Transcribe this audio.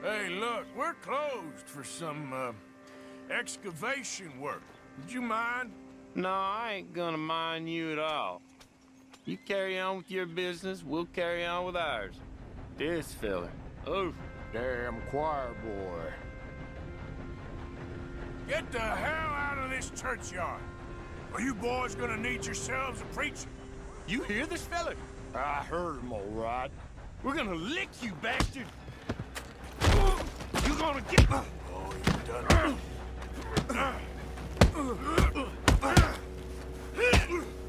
Hey, look, we're closed for some, excavation work. Would you mind? No, I ain't gonna mind you at all. You carry on with your business, we'll carry on with ours. This fella. Oh, Damn choir boy. Get the hell out of this churchyard. Are you boys gonna need yourselves a preacher? you hear this fella? I heard him all right. We're gonna lick you, bastard! You're gonna get... Oh, you done it.